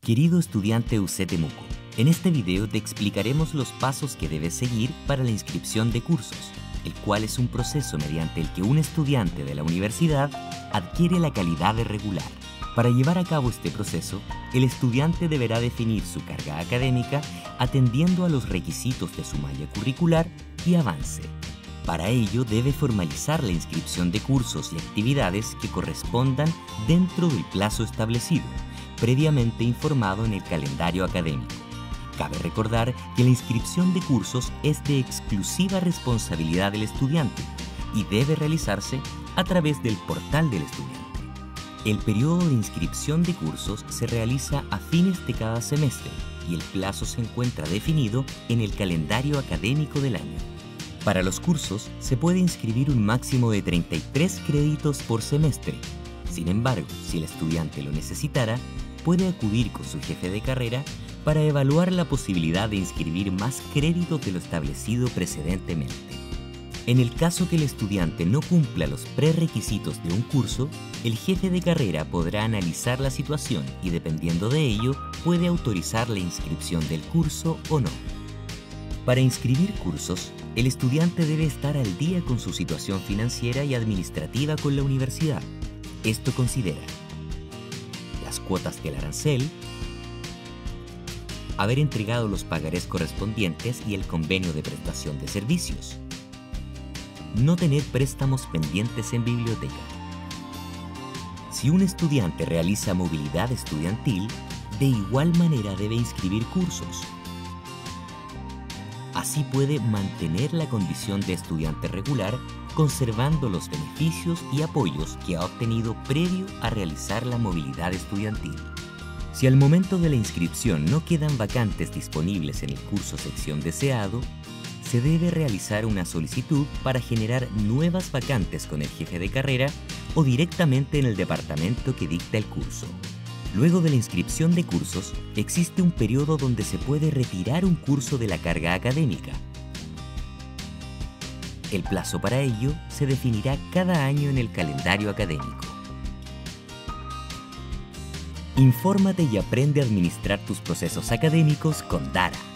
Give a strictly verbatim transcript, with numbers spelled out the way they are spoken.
Querido estudiante U C Temuco, en este video te explicaremos los pasos que debes seguir para la inscripción de cursos, el cual es un proceso mediante el que un estudiante de la universidad adquiere la calidad de regular. Para llevar a cabo este proceso, el estudiante deberá definir su carga académica atendiendo a los requisitos de su malla curricular y avance. Para ello debe formalizar la inscripción de cursos y actividades que correspondan dentro del plazo establecido, previamente informado en el calendario académico. Cabe recordar que la inscripción de cursos es de exclusiva responsabilidad del estudiante y debe realizarse a través del portal del estudiante. El periodo de inscripción de cursos se realiza a fines de cada semestre y el plazo se encuentra definido en el calendario académico del año. Para los cursos se puede inscribir un máximo de treinta y tres créditos por semestre. Sin embargo, si el estudiante lo necesitara, puede acudir con su jefe de carrera para evaluar la posibilidad de inscribir más créditos de lo establecido precedentemente. En el caso que el estudiante no cumpla los prerequisitos de un curso, el jefe de carrera podrá analizar la situación y, dependiendo de ello, puede autorizar la inscripción del curso o no. Para inscribir cursos, el estudiante debe estar al día con su situación financiera y administrativa con la universidad. Esto considera las cuotas del arancel, haber entregado los pagarés correspondientes y el convenio de prestación de servicios, no tener préstamos pendientes en biblioteca. Si un estudiante realiza movilidad estudiantil, de igual manera debe inscribir cursos. Así puede mantener la condición de estudiante regular, conservando los beneficios y apoyos que ha obtenido previo a realizar la movilidad estudiantil. Si al momento de la inscripción no quedan vacantes disponibles en el curso sección deseado, se debe realizar una solicitud para generar nuevas vacantes con el jefe de carrera o directamente en el departamento que dicta el curso. Luego de la inscripción de cursos, existe un periodo donde se puede retirar un curso de la carga académica. El plazo para ello se definirá cada año en el calendario académico. Infórmate y aprende a administrar tus procesos académicos con Dara.